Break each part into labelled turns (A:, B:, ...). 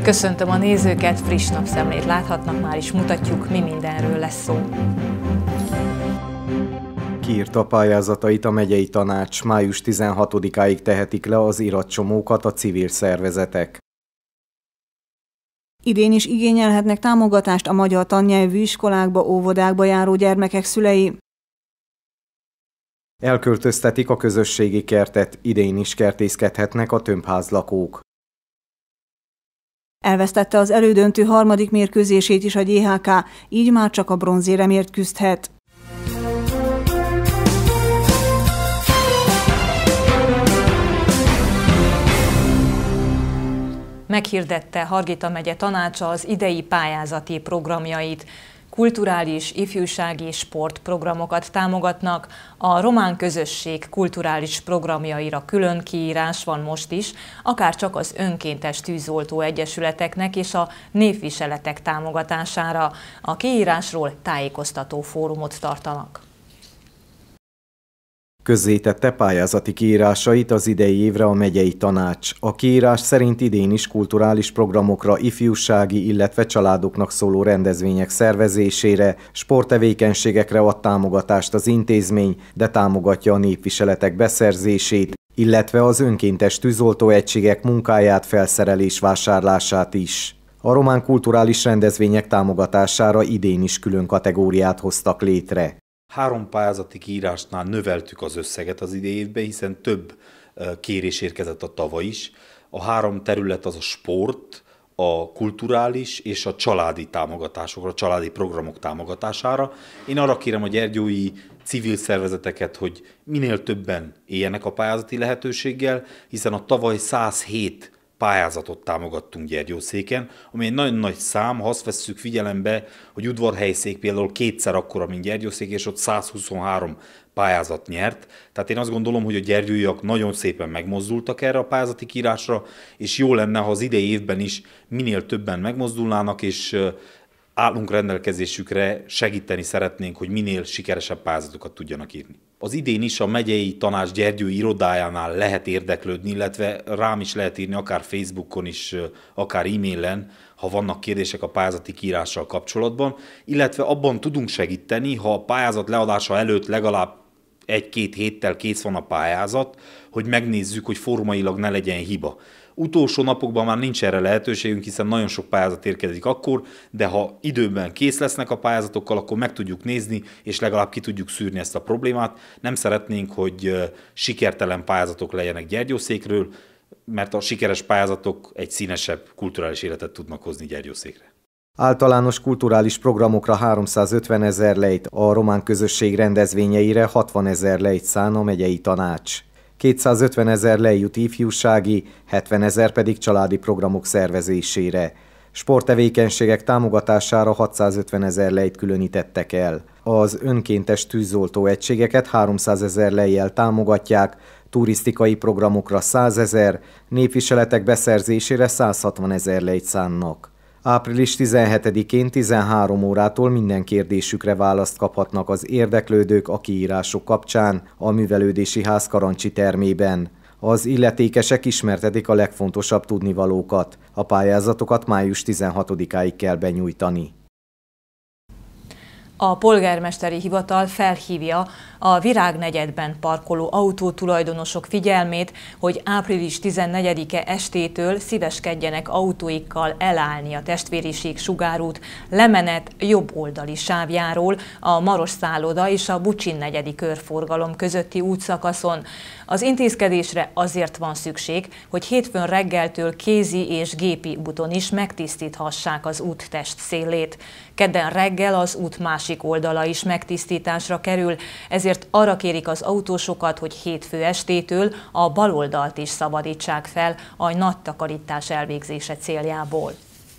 A: Köszöntöm a nézőket, friss napszemlét láthatnak, már is mutatjuk, mi mindenről lesz szó.
B: Kiírta pályázatait a megyei tanács, május 16-áig tehetik le az iratcsomókat a civil szervezetek.
C: Idén is igényelhetnek támogatást a magyar tannyelvű iskolákba, óvodákba járó gyermekek szülei.
B: Elköltöztetik a közösségi kertet, idén is kertészkedhetnek a tömbházlakók.
C: Elvesztette az elődöntő harmadik mérkőzését is a GHK, így már csak a bronzéremért küzdhet.
A: Meghirdette Hargita megye tanácsa az idei pályázati programjait. Kulturális, ifjúsági és sportprogramokat támogatnak. A román közösség kulturális programjaira külön kiírás van most is, akár csak az önkéntes tűzoltó egyesületeknek és a névviseletek támogatására. A kiírásról tájékoztató fórumot tartanak.
B: Közzétette pályázati kiírásait az idei évre a megyei tanács. A kiírás szerint idén is kulturális programokra, ifjúsági, illetve családoknak szóló rendezvények szervezésére, sporttevékenységekre ad támogatást az intézmény, de támogatja a népviseletek beszerzését, illetve az önkéntes tűzoltóegységek munkáját, felszerelés vásárlását is. A román kulturális rendezvények támogatására idén is külön kategóriát hoztak létre.
D: 3 pályázati kiírásnál növeltük az összeget az idei évben, hiszen több kérés érkezett a tavaly is. A 3 terület az a sport, a kulturális és a családi támogatásokra, a családi programok támogatására. Én arra kérem a gyergyói civil szervezeteket, hogy minél többen éljenek a pályázati lehetőséggel, hiszen a tavaly 107 pályázatot támogattunk Gyergyószéken, ami egy nagyon nagy szám, ha azt vesszük figyelembe, hogy Udvarhelyszék például 2-szer akkora, mint Gyergyószék, és ott 123 pályázat nyert. Tehát én azt gondolom, hogy a gyergyóiak nagyon szépen megmozdultak erre a pályázati kiírásra, és jó lenne, ha az idei évben is minél többen megmozdulnának, és állunk rendelkezésükre, segíteni szeretnénk, hogy minél sikeresebb pályázatokat tudjanak írni. Az idén is a megyei tanács gyergyói irodájánál lehet érdeklődni, illetve rám is lehet írni, akár Facebookon is, akár e-mailen, ha vannak kérdések a pályázati kiírással kapcsolatban, illetve abban tudunk segíteni, ha a pályázat leadása előtt legalább 1-2 héttel kész van a pályázat, hogy megnézzük, hogy formailag ne legyen hiba. Utolsó napokban már nincs erre lehetőségünk, hiszen nagyon sok pályázat érkezik akkor, de ha időben kész lesznek a pályázatokkal, akkor meg tudjuk nézni, és legalább ki tudjuk szűrni ezt a problémát. Nem szeretnénk, hogy sikertelen pályázatok legyenek Gyergyószékről, mert a sikeres pályázatok egy színesebb kulturális életet tudnak hozni Gyergyószékre.
B: Általános kulturális programokra 350 000 lejt, a román közösség rendezvényeire 60 000 lejt szán a megyei tanács. 250 000 lej jut ifjúsági, 70 000 pedig családi programok szervezésére. Sporttevékenységek támogatására 650 000 lejt különítettek el. Az önkéntes tűzoltó egységeket 300 000 lejjel támogatják, turisztikai programokra 100 000, népviseletek beszerzésére 160 000 lejt szánnak. Április 17-én 13 órától minden kérdésükre választ kaphatnak az érdeklődők a kiírások kapcsán a művelődési ház Karancsi termében. Az illetékesek ismertetik a legfontosabb tudnivalókat. A pályázatokat május 16-áig kell benyújtani.
A: A polgármesteri hivatal felhívja a Virágnegyedben parkoló autótulajdonosok figyelmét, hogy április 14-e estétől szíveskedjenek autóikkal elállni a Testvériség sugárút lemenet jobb oldali sávjáról a Maros szálloda és a Bucsin negyedi körforgalom közötti útszakaszon. Az intézkedésre azért van szükség, hogy hétfőn reggeltől kézi és gépi úton is megtisztíthassák az úttest szélét. Kedden reggel az út másik oldala is megtisztításra kerül, ezért arra kérik az autósokat, hogy hétfő estétől a baloldalt is szabadítsák fel a nagy takarítás elvégzése céljából.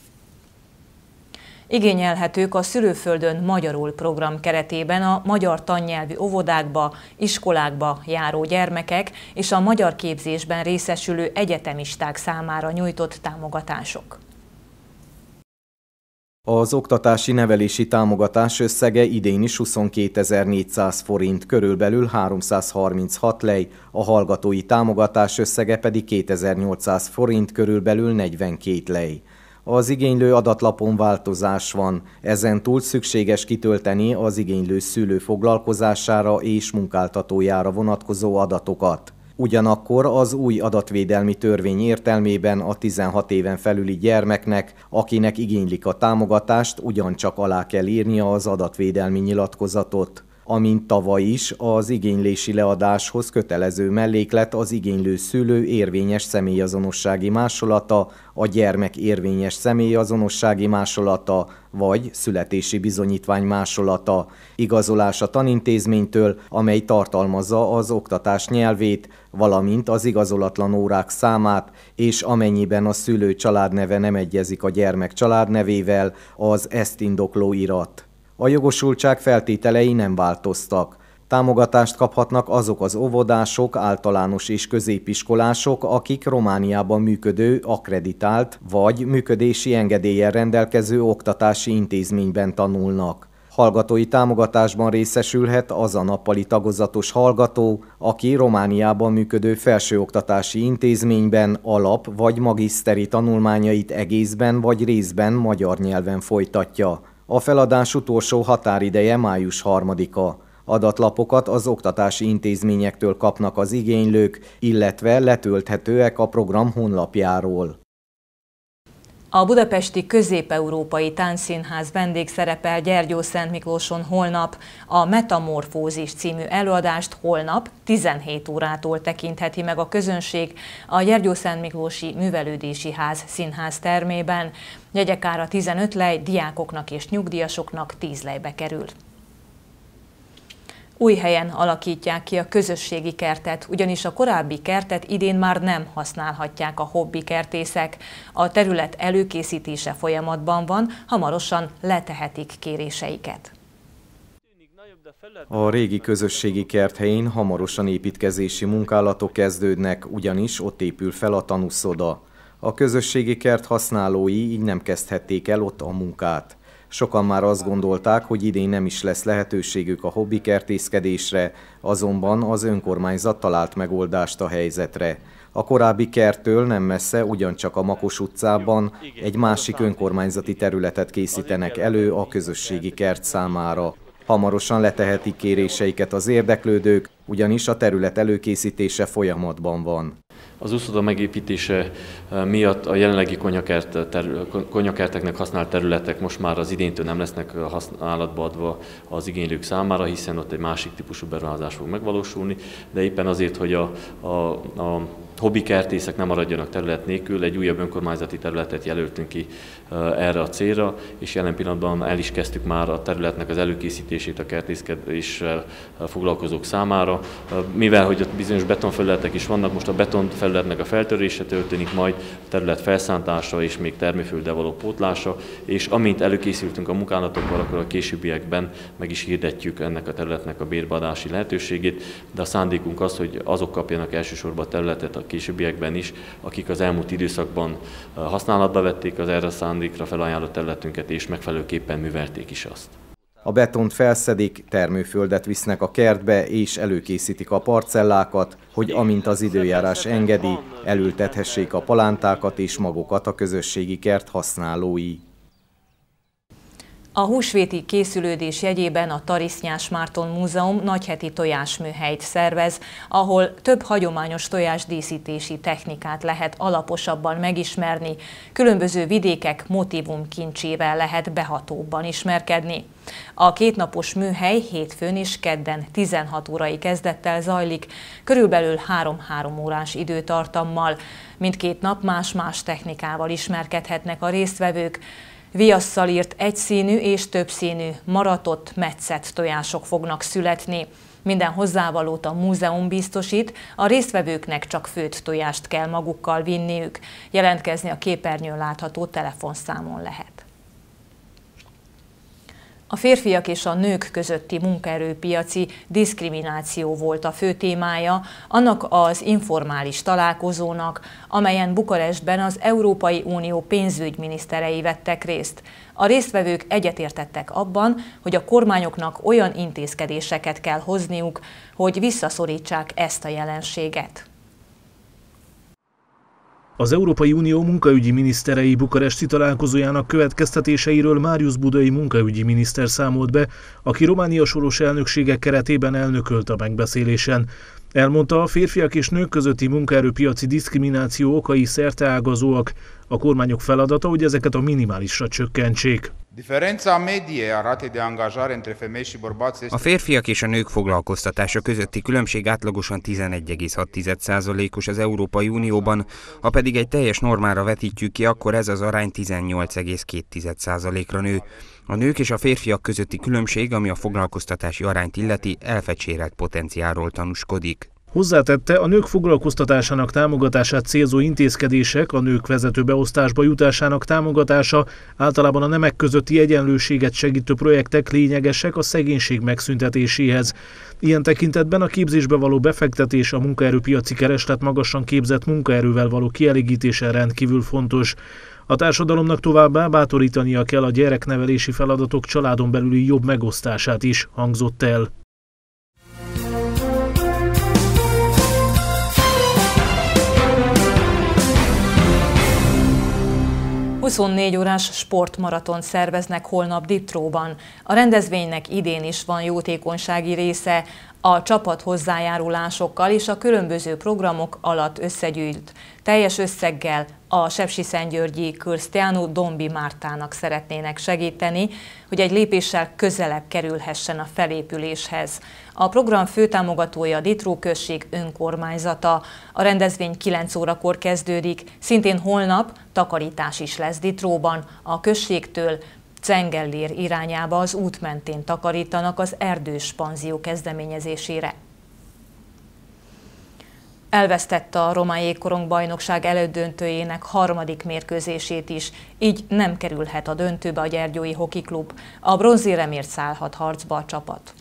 A: Igényelhetők a Szülőföldön magyarul program keretében a magyar tannyelvű óvodákba, iskolákba járó gyermekek és a magyar képzésben részesülő egyetemisták számára nyújtott támogatások.
B: Az oktatási nevelési támogatás összege idén is 22.400 forint, körülbelül 336 lej, a hallgatói támogatás összege pedig 2800 forint, körülbelül 42 lej. Az igénylő adatlapon változás van, ezen túl szükséges kitölteni az igénylő szülő foglalkozására és munkáltatójára vonatkozó adatokat. Ugyanakkor az új adatvédelmi törvény értelmében a 16 éven felüli gyermeknek, akinek igénylik a támogatást, ugyancsak alá kell írnia az adatvédelmi nyilatkozatot. Amint tavaly is, az igénylési leadáshoz kötelező melléklet az igénylő szülő érvényes személyazonossági másolata, a gyermek érvényes személyazonossági másolata vagy születési bizonyítvány másolata, igazolás a tanintézménytől, amely tartalmazza az oktatás nyelvét, valamint az igazolatlan órák számát, és amennyiben a szülő családneve nem egyezik a gyermek családnevével, az ezt indokló irat. A jogosultság feltételei nem változtak. Támogatást kaphatnak azok az óvodások, általános és középiskolások, akik Romániában működő, akkreditált vagy működési engedéllyel rendelkező oktatási intézményben tanulnak. Hallgatói támogatásban részesülhet az a nappali tagozatos hallgató, aki Romániában működő felsőoktatási intézményben alap- vagy magiszteri tanulmányait egészben vagy részben magyar nyelven folytatja. A feladás utolsó határideje május 3-a. Adatlapokat az oktatási intézményektől kapnak az igénylők, illetve letölthetőek a program honlapjáról.
A: A budapesti Közép-Európai Táncszínház vendégszerepel Gyergyószentmiklóson holnap. A Metamorfózis című előadást holnap 17 órától tekintheti meg a közönség a Gyergyószentmiklósi Művelődési Ház színház termében. Jegyek ára 15 lej, diákoknak és nyugdíjasoknak 10 lejbe kerül. Újhelyen alakítják ki a közösségi kertet, ugyanis a korábbi kertet idén már nem használhatják a hobbikertészek. A terület előkészítése folyamatban van, hamarosan letehetik kéréseiket.
B: A régi közösségi kert helyén hamarosan építkezési munkálatok kezdődnek, ugyanis ott épül fel a tanúszoda. A közösségi kert használói így nem kezdhették el ott a munkát. Sokan már azt gondolták, hogy idén nem is lesz lehetőségük a hobbikertészkedésre, azonban az önkormányzat talált megoldást a helyzetre. A korábbi kerttől nem messze, ugyancsak a Makos utcában egy másik önkormányzati területet készítenek elő a közösségi kert számára. Hamarosan letehetik kéréseiket az érdeklődők, ugyanis a terület előkészítése folyamatban van.
E: Az úszoda megépítése miatt a jelenlegi konyakerteknek használt területek most már az idéntől nem lesznek használatba adva az igénylők számára, hiszen ott egy másik típusú beruházás fog megvalósulni, de éppen azért, hogy a hobbikertészek nem maradjanak terület nélkül, egy újabb önkormányzati területet jelöltünk ki erre a célra, és jelen pillanatban el is kezdtük már a területnek az előkészítését a kertészkedéssel foglalkozók számára. Mivel hogy ott bizonyos betonfelületek is vannak, most a betonfelületnek a feltörése történik, majd a terület felszántása és még termőfölddel való pótlása, és amint előkészültünk a munkálatokkal, akkor a későbbiekben meg is hirdetjük ennek a területnek a bérbeadási lehetőségét, de a szándékunk az, hogy azok kapjanak elsősorban a területet a későbbiekben is, akik az elmúlt időszakban használatba vették az erre a szándékra felajánlott területünket, és megfelelőképpen művelték is azt.
B: A betont felszedik, termőföldet visznek a kertbe, és előkészítik a parcellákat, hogy amint az időjárás engedi, elültethessék a palántákat és magokat a közösségi kert használói.
A: A húsvéti készülődés jegyében a Tarisznyás Márton Múzeum nagyheti tojásműhelyt szervez, ahol több hagyományos tojásdíszítési technikát lehet alaposabban megismerni, különböző vidékek motívumkincsével lehet behatóbban ismerkedni. A kétnapos műhely hétfőn és kedden 16 órai kezdettel zajlik, körülbelül 3-3 órás időtartammal. Mindkét nap más-más technikával ismerkedhetnek a résztvevők. Viasszal írt egyszínű és többszínű, maratott, metszett tojások fognak születni. Minden hozzávalót a múzeum biztosít, a résztvevőknek csak főtt tojást kell magukkal vinniük. Jelentkezni a képernyőn látható telefonszámon lehet. A férfiak és a nők közötti munkaerőpiaci diszkrimináció volt a fő témája annak az informális találkozónak, amelyen Bukarestben az Európai Unió pénzügyminiszterei vettek részt. A résztvevők egyetértettek abban, hogy a kormányoknak olyan intézkedéseket kell hozniuk, hogy visszaszorítsák ezt a jelenséget.
F: Az Európai Unió munkaügyi miniszterei bukaresti találkozójának következtetéseiről Marius Budai munkaügyi miniszter számolt be, aki Románia soros elnöksége keretében elnökölt a megbeszélésen. Elmondta, a férfiak és nők közötti munkaerőpiaci diszkrimináció okai szerteágazóak. A kormányok feladata, hogy ezeket a minimálisra csökkentsék.
G: A férfiak és a nők foglalkoztatása közötti különbség átlagosan 11,6%-os az Európai Unióban, ha pedig egy teljes normára vetítjük ki, akkor ez az arány 18,2%-ra nő. A nők és a férfiak közötti különbség, ami a foglalkoztatási arányt illeti, elfecsérelt potenciálról tanúskodik.
F: Hozzátette, a nők foglalkoztatásának támogatását célzó intézkedések, a nők vezető beosztásba jutásának támogatása, általában a nemek közötti egyenlőséget segítő projektek lényegesek a szegénység megszüntetéséhez. Ilyen tekintetben a képzésbe való befektetés, a munkaerőpiaci kereslet magasan képzett munkaerővel való kielégítése rendkívül fontos. A társadalomnak továbbá bátorítania kell a gyereknevelési feladatok családon belüli jobb megosztását is, hangzott el.
A: – 24 órás sportmaraton szerveznek holnap Diptróban. A rendezvénynek idén is van jótékonysági része, a csapat hozzájárulásokkal és a különböző programok alatt összegyűjt teljes összeggel a sepsiszentgyörgyi Cristiano Dombi Mártának szeretnének segíteni, hogy egy lépéssel közelebb kerülhessen a felépüléshez. A program főtámogatója a Ditró község önkormányzata. A rendezvény 9 órakor kezdődik, szintén holnap takarítás is lesz Ditróban. A községtől Cengellér irányába az út mentén takarítanak az erdős panzió kezdeményezésére. Elvesztette a román jégkorongbajnokság elődöntőjének harmadik mérkőzését is, így nem kerülhet a döntőbe a Gyergyói Hoki Klub. A bronzéremért szállhat harcba a csapat.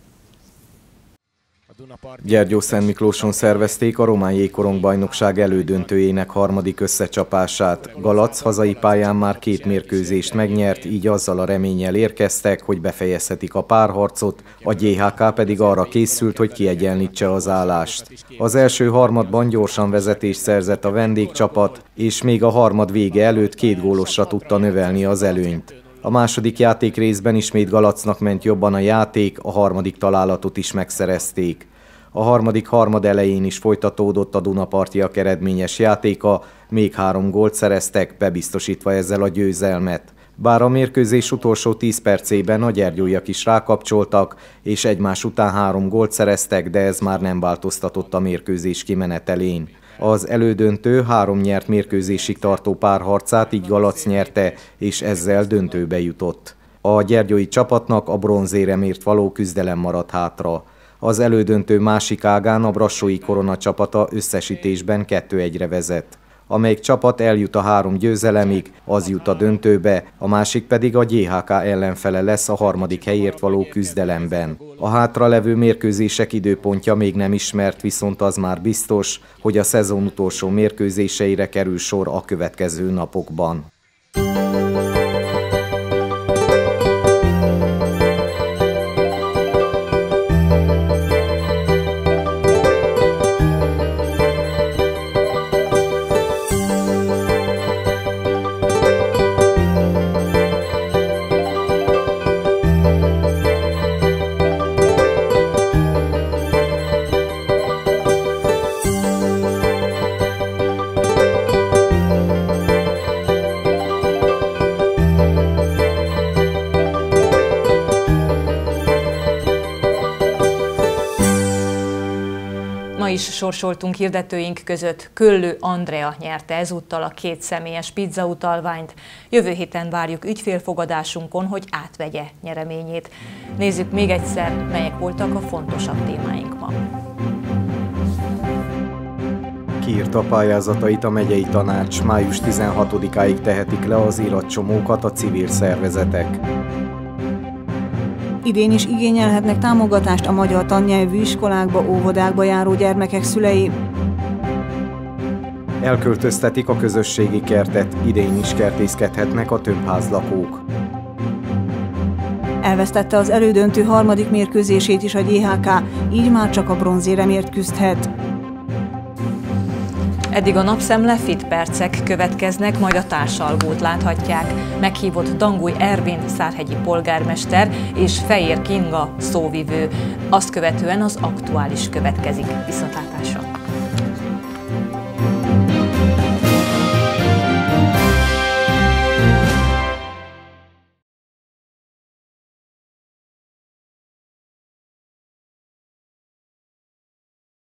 B: Gyergyószentmiklóson szervezték a román jégkorongbajnokság elődöntőjének harmadik összecsapását. Galac hazai pályán már 2 mérkőzést megnyert, így azzal a reménnyel érkeztek, hogy befejezhetik a párharcot, a GHK pedig arra készült, hogy kiegyenlítse az állást. Az első harmadban gyorsan vezetést szerzett a vendégcsapat, és még a harmad vége előtt 2 gólosra tudta növelni az előnyt. A második játékrészben ismét Galacnak ment jobban a játék, a harmadik találatot is megszerezték. A harmadik harmad elején is folytatódott a dunapartiak eredményes játéka, még 3 gólt szereztek, bebiztosítva ezzel a győzelmet. Bár a mérkőzés utolsó 10 percében a gyergyóiak is rákapcsoltak, és egymás után 3 gólt szereztek, de ez már nem változtatott a mérkőzés kimenetelén. Az elődöntő 3 nyert mérkőzésig tartó párharcát így Galac nyerte, és ezzel döntőbe jutott. A gyergyói csapatnak a bronzéremért való küzdelem maradt hátra. Az elődöntő másik ágán a brassói Korona csapata összesítésben 2-1-re vezet. Amelyik csapat eljut a 3 győzelemig, az jut a döntőbe, a másik pedig a GHK ellenfele lesz a harmadik helyért való küzdelemben. A hátralevő mérkőzések időpontja még nem ismert, viszont az már biztos, hogy a szezon utolsó mérkőzéseire kerül sor a következő napokban.
A: Sorsoltunk hirdetőink között Köllő Andrea nyerte ezúttal a 2 személyes pizzautalványt. Jövő héten várjuk ügyfélfogadásunkon, hogy átvegye nyereményét. Nézzük még egyszer, melyek voltak a fontosabb témáink ma.
B: Kiírta pályázatait a megyei tanács, május 16-áig tehetik le az iratcsomókat a civil szervezetek.
C: Idén is igényelhetnek támogatást a magyar tannyelvű iskolákba, óvodákba járó gyermekek szülei.
B: Elköltöztetik a közösségi kertet, idén is kertészkedhetnek a többházlakók.
C: Elvesztette az elődöntő harmadik mérkőzését is a GHK, így már csak a bronzéremért küzdhet.
A: Eddig a napszemle Fit percek következnek, majd a társalgót láthatják. Meghívott Danguly Ervin szárhegyi polgármester és Fejér Kinga szóvivő. Azt követően az aktuális következik. Viszontlátásra!